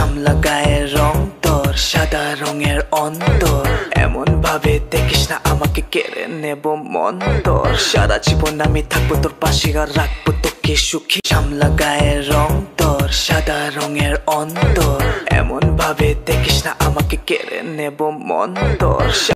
শ্যামলা গায়ের রং তোর, সাদা রঙের অন্তর। এমন ভাবে দেখিস না আমাকে, কেড়ে নেব মন তোর। সারা জীবন আমি থাকবো তোর পাশে, আর রাখবো তোকে সুখী। শ্যামলা গায়ের রং তোর, সাদা রঙের অন্তর। এমন ভাবে দেখিস না আমাকে, কেড়ে নেব মন তোর।